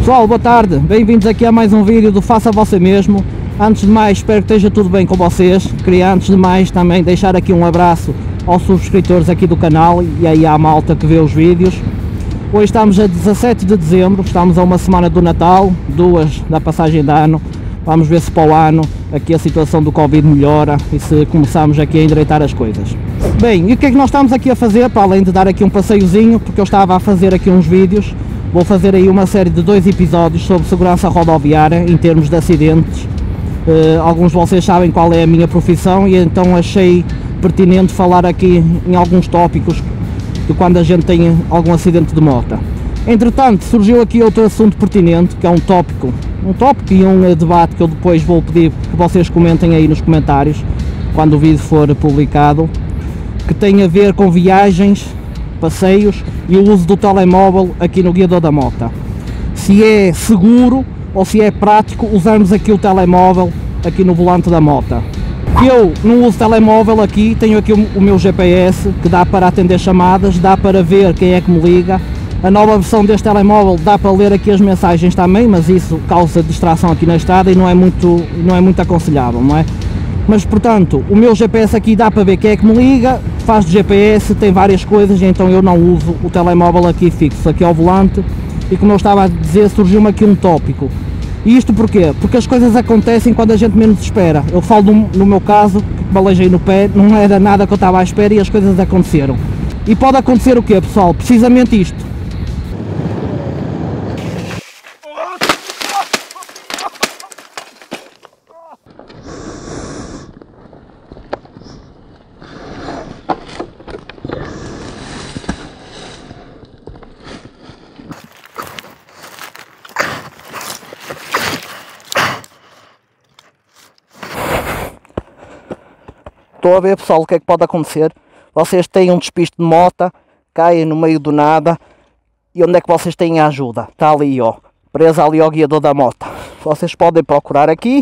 Pessoal, boa tarde, bem-vindos aqui a mais um vídeo do Faça Você Mesmo. Antes de mais, espero que esteja tudo bem com vocês. Queria antes de mais também deixar aqui um abraço aos subscritores aqui do canal e aí à malta que vê os vídeos. Hoje estamos a 17 de dezembro, estamos a uma semana do Natal, duas da passagem de ano. Vamos ver se para o ano aqui a situação do Covid melhora e se começamos aqui a endireitar as coisas. Bem, e o que é que nós estamos aqui a fazer, para além de dar aqui um passeiozinho, porque eu estava a fazer aqui uns vídeos. Vou fazer aí uma série de 2 episódios sobre segurança rodoviária em termos de acidentes. Alguns de vocês sabem qual é a minha profissão e então achei pertinente falar aqui em alguns tópicos de quando a gente tem algum acidente de moto. Entretanto, surgiu aqui outro assunto pertinente, que é um tópico e um debate que eu depois vou pedir que vocês comentem aí nos comentários, quando o vídeo for publicado, que tem a ver com viagens, passeios e o uso do telemóvel aqui no guiador da moto. Se é seguro ou se é prático usarmos aqui o telemóvel aqui no volante da moto. Eu não uso telemóvel aqui, tenho aqui o meu GPS que dá para atender chamadas, dá para ver quem é que me liga. A nova versão deste telemóvel dá para ler aqui as mensagens também, mas isso causa distração aqui na estrada e não é muito aconselhável, não é? Mas portanto, o meu GPS aqui dá para ver quem é que me liga, faz de GPS, tem várias coisas, então eu não uso o telemóvel aqui fixo, aqui ao volante. E como eu estava a dizer, surgiu-me aqui um tópico. E isto porquê? Porque as coisas acontecem quando a gente menos espera. Eu falo no meu caso, que balejei no pé, não era nada que eu estava à espera e as coisas aconteceram. E pode acontecer o quê, pessoal? Precisamente isto. Estou a ver, pessoal, o que é que pode acontecer. Vocês têm um despiste de moto, caem no meio do nada. E onde é que vocês têm a ajuda? Está ali, ó, presa ali ao guiador da moto. Vocês podem procurar aqui.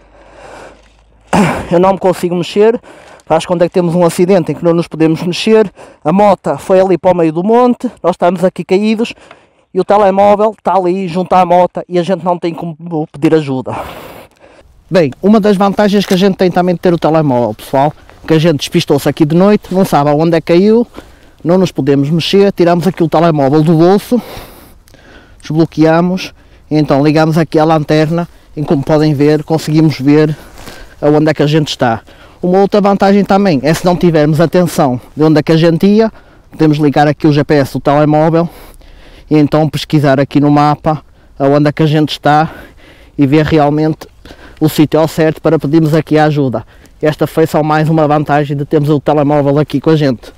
Eu não me consigo mexer. Faz quando é que temos um acidente em que não nos podemos mexer. A moto foi ali para o meio do monte. Nós estamos aqui caídos. E o telemóvel está ali junto à moto e a gente não tem como pedir ajuda. Bem, uma das vantagens que a gente tem também de ter o telemóvel, pessoal, que a gente despistou-se aqui de noite, não sabe aonde é que caiu, não nos podemos mexer, tiramos aqui o telemóvel do bolso, desbloqueamos, e então ligamos aqui a lanterna e como podem ver, conseguimos ver aonde é que a gente está. Uma outra vantagem também é se não tivermos atenção de onde é que a gente ia, podemos ligar aqui o GPS do telemóvel e então pesquisar aqui no mapa aonde é que a gente está e ver realmente o sítio ao certo para pedirmos aqui a ajuda. Esta foi só mais uma vantagem de termos o telemóvel aqui com a gente.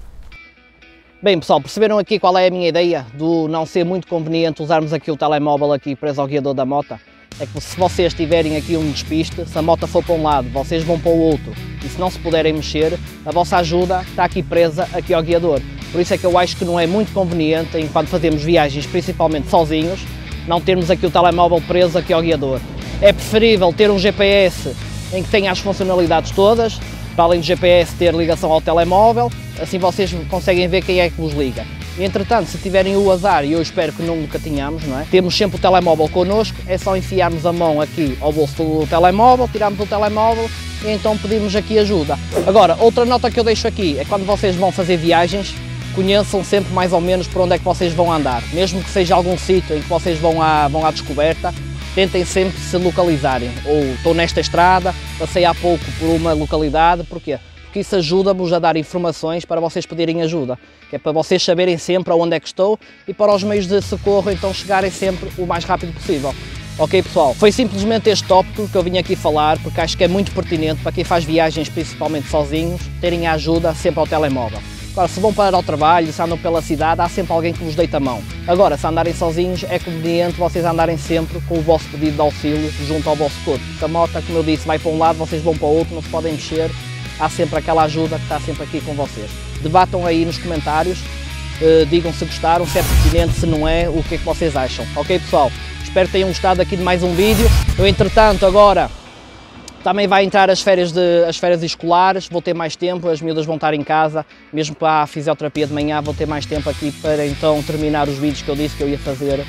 Bem, pessoal, perceberam aqui qual é a minha ideia do não ser muito conveniente usarmos aqui o telemóvel aqui preso ao guiador da moto? É que se vocês tiverem aqui um despiste, se a moto for para um lado, vocês vão para o outro, e se não se puderem mexer, a vossa ajuda está aqui presa aqui ao guiador. Por isso é que eu acho que não é muito conveniente, enquanto fazemos viagens, principalmente sozinhos, não termos aqui o telemóvel preso aqui ao guiador. É preferível ter um GPS em que tenha as funcionalidades todas, para além do GPS ter ligação ao telemóvel, assim vocês conseguem ver quem é que vos liga. E, entretanto, se tiverem o azar, e eu espero que nunca tenhamos, não é? Temos sempre o telemóvel connosco, é só enfiarmos a mão aqui ao bolso do telemóvel, tirarmos o telemóvel e então pedimos aqui ajuda. Agora, outra nota que eu deixo aqui é quando vocês vão fazer viagens, conheçam sempre mais ou menos por onde é que vocês vão andar, mesmo que seja algum sítio em que vocês vão à descoberta. Tentem sempre se localizarem, ou estou nesta estrada, passei há pouco por uma localidade, porquê? Porque isso ajuda-vos a dar informações para vocês pedirem ajuda, que é para vocês saberem sempre aonde é que estou e para os meios de socorro então chegarem sempre o mais rápido possível. Ok, pessoal? Foi simplesmente este tópico que eu vim aqui falar, porque acho que é muito pertinente para quem faz viagens principalmente sozinhos, terem a ajuda sempre ao telemóvel. Agora, se vão para o trabalho, se andam pela cidade, há sempre alguém que vos deita a mão. Agora, se andarem sozinhos, é conveniente vocês andarem sempre com o vosso pedido de auxílio junto ao vosso corpo. Se a moto, como eu disse, vai para um lado, vocês vão para o outro, não se podem mexer, há sempre aquela ajuda que está sempre aqui com vocês. Debatam aí nos comentários, digam se gostaram, se é pertinente, se não é, o que é que vocês acham. Ok, pessoal? Espero que tenham gostado aqui de mais um vídeo. Eu, entretanto, agora também vai entrar as férias escolares, vou ter mais tempo, as miúdas vão estar em casa, mesmo para a fisioterapia de manhã vou ter mais tempo aqui para então terminar os vídeos que eu disse que eu ia fazer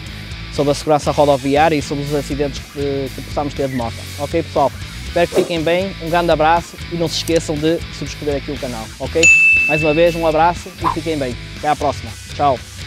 sobre a segurança rodoviária e sobre os acidentes que possamos ter de moto. Ok, pessoal? Espero que fiquem bem, um grande abraço e não se esqueçam de subscrever aqui o canal, ok? Mais uma vez, um abraço e fiquem bem. Até à próxima. Tchau!